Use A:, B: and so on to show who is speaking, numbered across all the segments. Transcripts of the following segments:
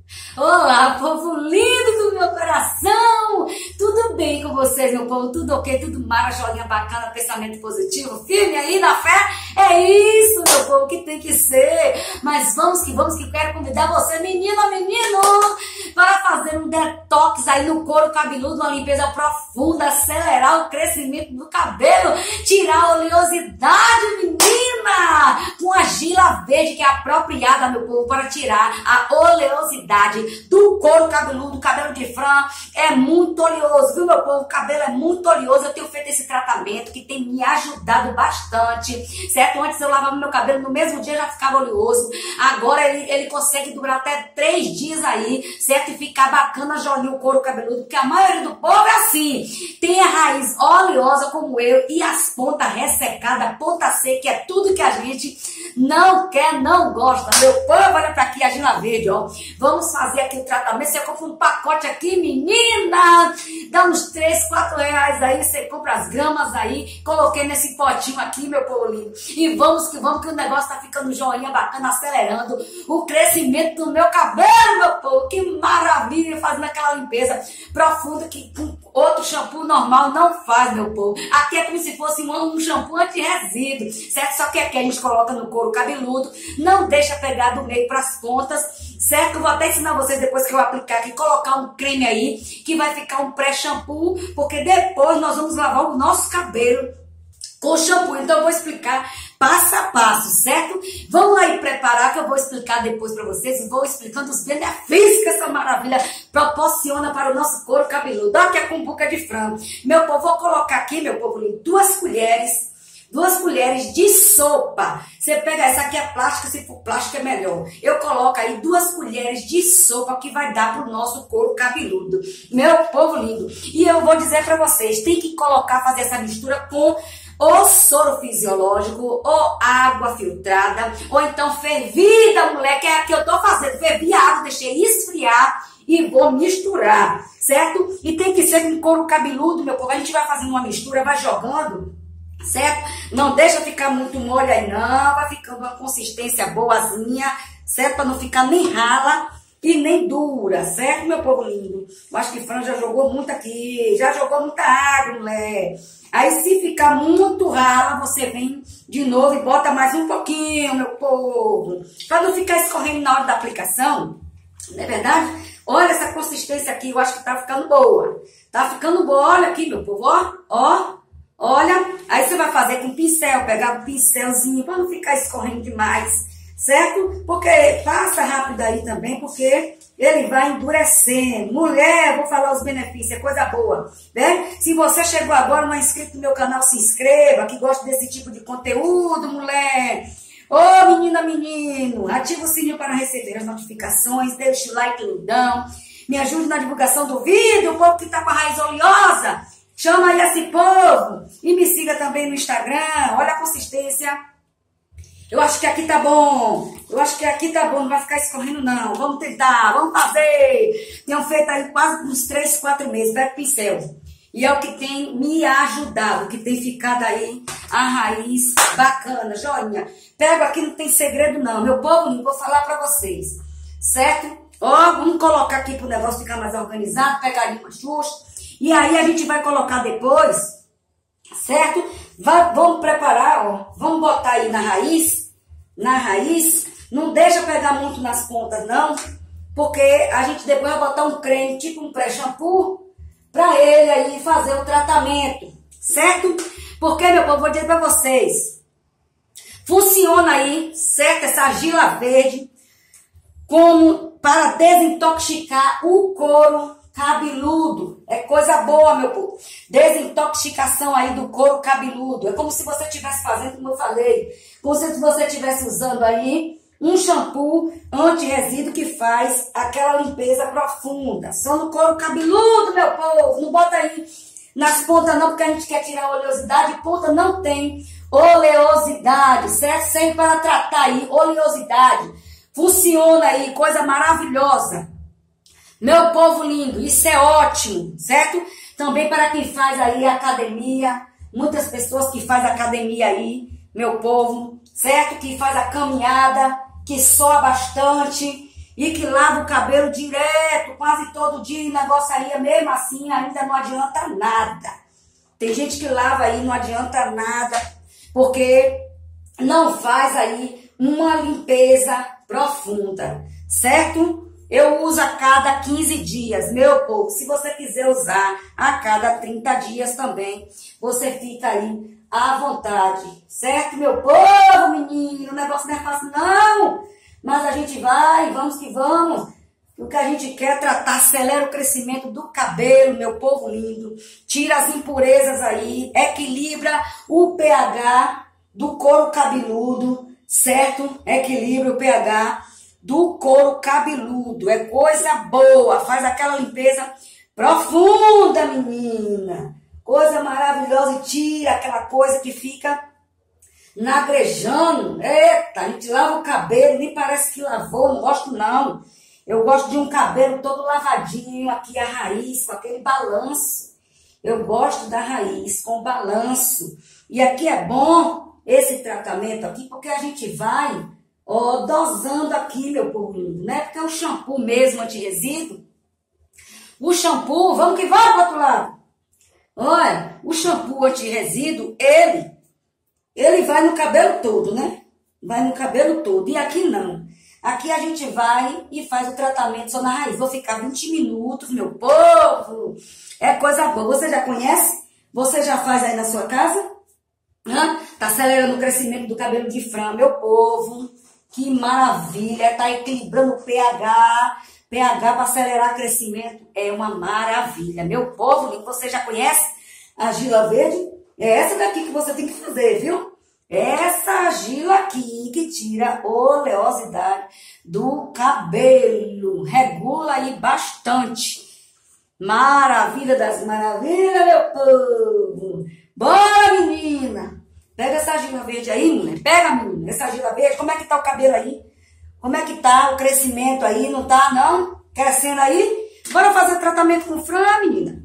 A: Olá, povo lindo do meu coração! Tudo bem com vocês, meu povo? Tudo ok? Tudo mara, joguinha bacana, pensamento positivo? Firme aí na fé? É isso, meu povo, que tem que ser! Mas vamos que eu quero convidar você, menino, para fazer um detox aí no couro cabeludo, uma limpeza profunda, acelerar o crescimento do cabelo, tirar a oleosidade, menina! Com a argila verde que é apropriada, meu povo, para tirar a oleosidade do couro cabeludo. O cabelo de Fran é muito oleoso, viu, meu povo? O cabelo é muito oleoso. Eu tenho feito esse tratamento que tem me ajudado bastante, certo? Antes eu lavava meu cabelo, no mesmo dia já ficava oleoso. Agora ele consegue durar até 3 dias aí, certo? E ficar bacana, jolinho o couro cabeludo, porque a maioria do povo é assim. Tem a raiz oleosa como eu e as pontas ressecadas, ponta seca, é tudo que a gente não quer, não gosta. Meu povo, olha pra aqui, a argila verde, ó. Vamos fazer aqui o tratamento. Você compra um pacote aqui, menina, dá uns 3, 4 reais aí, você compra as gramas aí. Coloquei nesse potinho aqui, meu povo lindo. E vamos que o negócio tá ficando joinha bacana, acelerando o crescimento do meu cabelo, meu povo. Que maravilha, fazendo aquela limpeza profunda que outro shampoo normal não faz, meu povo. Aqui é como se fosse um shampoo anti-resíduo, certo? Só que aqui a gente coloca no couro cabeludo, não deixa pegar do meio para as pontas, certo? Eu vou até ensinar vocês depois que eu aplicar aqui, colocar um creme aí, que vai ficar um pré-shampoo, porque depois nós vamos lavar o nosso cabelo com shampoo. Então eu vou explicar passo a passo, certo? Vamos aí preparar que eu vou explicar depois para vocês e vou explicando os benefícios que essa maravilha proporciona para o nosso couro cabeludo. Aqui é a cumbuca de frango. Meu povo, vou colocar aqui, meu povo, 2 colheres de sopa. Você pega essa aqui é plástica, se for plástico é melhor. Eu coloco aí 2 colheres de sopa que vai dar pro nosso couro cabeludo. Meu povo lindo. E eu vou dizer para vocês, tem que colocar, fazer essa mistura com ou soro fisiológico, ou água filtrada, ou então fervida, mulher, que é a que eu tô fazendo. Fervi a água, deixei esfriar e vou misturar, certo? E tem que ser com couro cabeludo, meu povo. A gente vai fazendo uma mistura, vai jogando, certo? Não deixa ficar muito mole aí não, vai ficando uma consistência boazinha, certo? Para não ficar nem rala e nem dura, certo, meu povo lindo? Eu acho que Fran já jogou muito aqui, já jogou muita água, mulher. Aí se ficar muito rala, você vem de novo e bota mais um pouquinho, meu povo. Para não ficar escorrendo na hora da aplicação, não é verdade? Olha essa consistência aqui, eu acho que tá ficando boa. Tá ficando boa, olha aqui, meu povo, ó. Olha, aí você vai fazer com pincel, pegar um pincelzinho para não ficar escorrendo demais, certo? Porque passa rápido aí também, porque ele vai endurecendo. Mulher, vou falar os benefícios, é coisa boa, né? Se você chegou agora, não é inscrito no meu canal, se inscreva, que gosta desse tipo de conteúdo, mulher. Ô, menina, menino, ativa o sininho para receber as notificações, deixa o like lindão, me ajude na divulgação do vídeo, o povo que tá com a raiz oleosa, chama aí esse povo e me siga também no Instagram. Olha a consistência. Eu acho que aqui tá bom. Não vai ficar escorrendo não. Vamos tentar, vamos fazer. Tenho feito aí quase uns 3, 4 meses. Pega pincel. E é o que tem me ajudado, o que tem ficado aí a raiz bacana, joinha. Pego aqui, não tem segredo não. Meu povo, não vou falar pra vocês, certo? Ó, vamos colocar aqui pro negócio ficar mais organizado, pegar ali uma xuxa. E aí a gente vai colocar depois, certo? Vamos preparar, ó. Vamos botar aí na raiz. Não deixa pegar muito nas pontas, não. Porque a gente depois vai botar um creme, tipo um pré-shampoo, pra ele aí fazer o tratamento, certo? Porque, meu povo, vou dizer pra vocês. Funciona aí, certo? Essa argila verde como para desintoxicar o couro cabeludo. É coisa boa, meu povo. Desintoxicação aí do couro cabeludo. É como se você estivesse fazendo, como eu falei, como se você estivesse usando aí um shampoo anti-resíduo que faz aquela limpeza profunda. Só no couro cabeludo, meu povo. Não bota aí nas pontas não, porque a gente quer tirar a oleosidade. Ponta não tem oleosidade, certo? Sempre para tratar aí oleosidade. Funciona aí, coisa maravilhosa. Meu povo lindo, isso é ótimo, certo? Também para quem faz aí academia, muitas pessoas que fazem academia aí, meu povo, certo? Que faz a caminhada, que soa bastante e que lava o cabelo direto, quase todo dia, e o negócio aí, mesmo assim, ainda não adianta nada. Tem gente que lava aí, não adianta nada, porque não faz aí uma limpeza profunda, certo? Eu uso a cada 15 dias, meu povo. Se você quiser usar a cada 30 dias também, você fica aí à vontade, certo, meu povo, menino? O negócio não é fácil, não. Mas a gente vai, vamos que vamos. O que a gente quer é tratar, acelera o crescimento do cabelo, meu povo lindo. Tira as impurezas aí, equilibra o pH do couro cabeludo, certo? Equilibra o pH do couro cabeludo. É coisa boa, faz aquela limpeza profunda, menina. Coisa maravilhosa e tira aquela coisa que fica nagrejando. Eita, a gente lava o cabelo, nem parece que lavou, não gosto não. Eu gosto de um cabelo todo lavadinho, aqui a raiz, com aquele balanço. Eu gosto da raiz, com balanço. E aqui é bom esse tratamento aqui, porque a gente vai, ó, dosando aqui, meu povo lindo, né? Porque é o shampoo mesmo, anti-resíduo. O shampoo, vamos que vamos pro outro lado. Olha, o shampoo anti-resíduo, ele vai no cabelo todo, né? Vai no cabelo todo. E aqui não. Aqui a gente vai e faz o tratamento só na raiz. Vou ficar 20 minutos, meu povo. É coisa boa. Você já conhece? Você já faz aí na sua casa? Tá acelerando o crescimento do cabelo de franja, meu povo. Que maravilha. Tá equilibrando o pH. pH para acelerar o crescimento é uma maravilha. Meu povo, você já conhece a argila verde? É essa daqui que você tem que fazer, viu? Essa argila aqui que tira a oleosidade do cabelo. Regula aí bastante. Maravilha das maravilhas, meu povo. Bora, menina. Pega essa argila verde aí, mulher. Pega, menina, essa argila verde. Como é que tá o cabelo aí? Como é que tá o crescimento aí? Não tá, não? Crescendo aí? Bora fazer tratamento com franja, menina.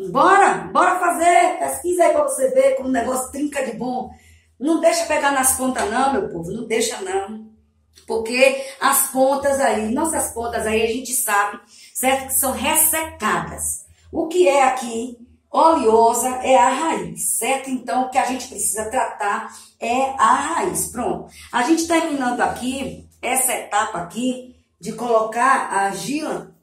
A: Bora fazer. Pesquisa aí pra você ver como o negócio trinca de bom. Não deixa pegar nas pontas não, meu povo, não deixa não. Porque as pontas aí, nossas pontas aí, a gente sabe, certo? Que são ressecadas. O que é aqui oleosa é a raiz, certo? Então, o que a gente precisa tratar é a raiz. Pronto. A gente terminando aqui, essa etapa aqui, de colocar a argila,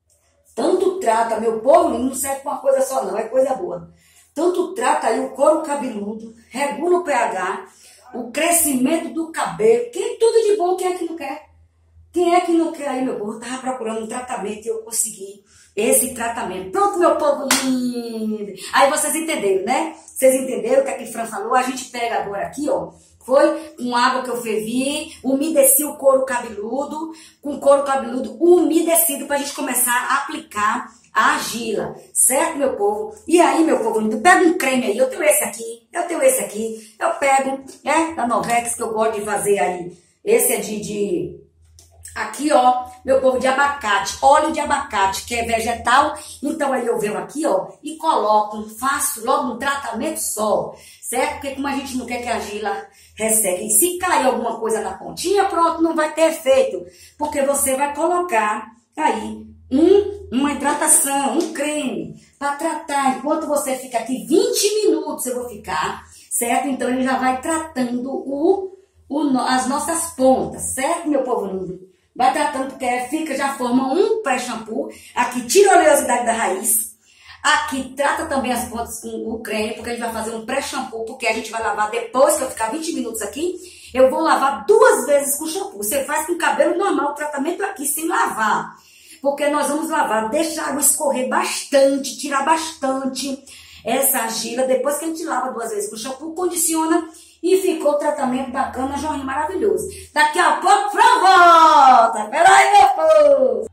A: tanto trata, meu povo, não serve pra uma coisa só não, é coisa boa. Tanto trata aí o couro cabeludo, regula o pH, o crescimento do cabelo. Tudo de bom, quem é que não quer? Quem é que não quer aí, meu povo? Eu tava procurando um tratamento e eu consegui esse tratamento. Pronto, meu povo lindo. Aí vocês entenderam, né? Vocês entenderam o que a Fran falou? A gente pega agora aqui, ó. Foi com água que eu fervi, umedeci o couro cabeludo, com o couro cabeludo umedecido pra gente começar a aplicar a argila, certo, meu povo? E aí, meu povo lindo, pega um creme aí, eu tenho esse aqui, eu pego, da Novex, que eu gosto de fazer aí, esse é aqui, ó, meu povo, de abacate, óleo de abacate, que é vegetal, então aí eu venho aqui, ó, e coloco, faço logo um tratamento só, certo? Porque como a gente não quer que a argila resseque, e se cair alguma coisa na pontinha, pronto, não vai ter efeito, porque você vai colocar aí uma hidratação, um creme, para tratar. Enquanto você fica aqui 20 minutos, eu vou ficar, certo? Então, ele já vai tratando as nossas pontas, certo, meu povo lindo? Vai tratando, porque já forma um pré-shampoo. Aqui tira a oleosidade da raiz. Aqui trata também as pontas com o creme, porque a gente vai fazer um pré-shampoo, porque a gente vai lavar depois que eu ficar 20 minutos aqui. Eu vou lavar 2 vezes com shampoo. Você faz com o cabelo normal, o tratamento aqui, sem lavar. Porque nós vamos lavar, deixar a água escorrer bastante, tirar bastante essa argila. Depois que a gente lava 2 vezes com shampoo, condiciona e ficou o tratamento bacana, jorrinho maravilhoso. Daqui a pouco, Fran volta. Peraí, meu povo.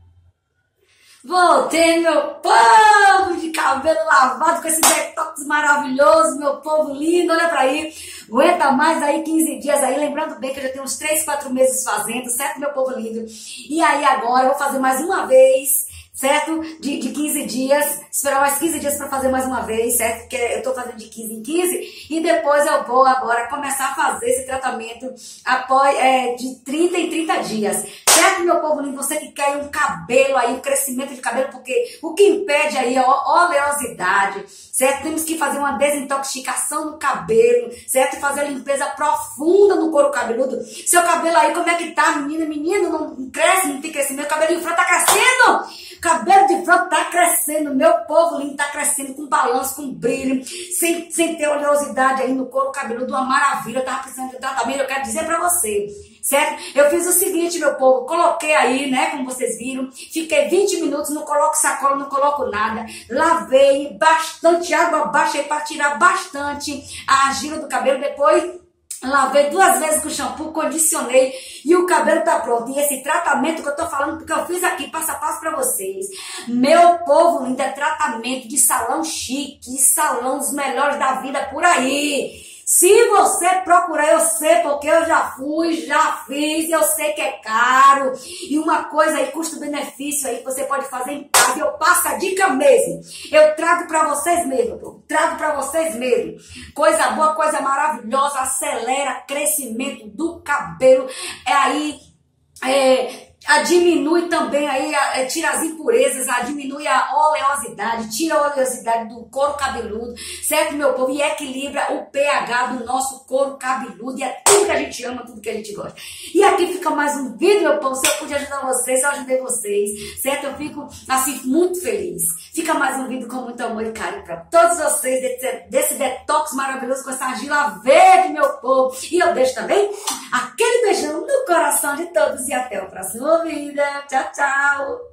A: Voltei, meu povo de cabelo lavado com esse detox maravilhoso, meu povo lindo, olha pra aí. Aguenta mais aí 15 dias aí, lembrando bem que eu já tenho uns 3, 4 meses fazendo, certo, meu povo lindo? E aí agora eu vou fazer mais uma vez, certo? De 15 dias, esperar mais 15 dias para fazer mais uma vez, certo? Porque eu tô fazendo de 15 em 15 e depois eu vou agora começar a fazer esse tratamento após, de 30 em 30 dias, certo, meu povo lindo? Você que quer um cabelo aí, um crescimento de cabelo, porque o que impede aí é a oleosidade, certo? Temos que fazer uma desintoxicação no cabelo, certo? Fazer a limpeza profunda no couro cabeludo. Seu cabelo aí, como é que tá, menina? Menino, não cresce, não tem crescimento, o cabelo de frente tá crescendo! Cabelo de frente tá crescendo, meu povo lindo, tá crescendo com balanço, com brilho, sem ter oleosidade aí no couro cabeludo, uma maravilha. Eu tava precisando de tratamento, eu quero dizer pra você, certo? Eu fiz o seguinte, meu povo, coloquei aí, né, como vocês viram, fiquei 20 minutos, não coloco sacola, não coloco nada, lavei bastante água, baixei para tirar bastante a argila do cabelo, depois lavei 2 vezes com shampoo, condicionei e o cabelo tá pronto. E esse tratamento que eu tô falando, porque eu fiz aqui passo a passo pra vocês. Meu povo lindo, é tratamento de salão chique, salão dos melhores da vida por aí. Se você procurar, eu sei, porque eu já fui, já fiz, eu sei que é caro. E uma coisa aí, custo-benefício aí, que você pode fazer em casa. Eu passo a dica mesmo. Eu trago pra vocês mesmo, povo. Trago pra vocês mesmo. Coisa boa, coisa maravilhosa, acelera crescimento do cabelo. Diminui também aí, tira as impurezas, diminui a oleosidade, tira a oleosidade do couro cabeludo, certo, meu povo? E equilibra o pH do nosso couro cabeludo, e é tudo que a gente ama, tudo que a gente gosta. E aqui fica mais um vídeo, meu povo, se eu pude ajudar vocês, se eu ajudei vocês, certo? Eu fico, assim, muito feliz. Fica mais um vídeo com muito amor e carinho pra todos vocês, desse detox maravilhoso com essa argila verde, meu povo. E eu deixo também aquele beijão no coração de todos e até o próximo vídeo. Tchau, tchau!